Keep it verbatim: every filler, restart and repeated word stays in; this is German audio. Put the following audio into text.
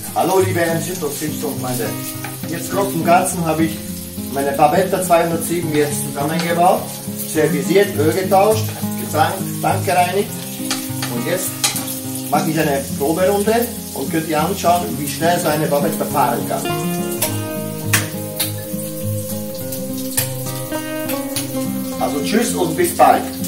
Hallo liebe Entzündungsfreunde, jetzt grob im Ganzen habe ich meine Barbetta zweihundertsieben jetzt zusammengebaut, servisiert, Öl getauscht, gesankt, Tank gereinigt und jetzt mache ich eine Proberunde und könnt ihr anschauen, wie schnell so eine Barbetta fahren kann. Also tschüss und bis bald.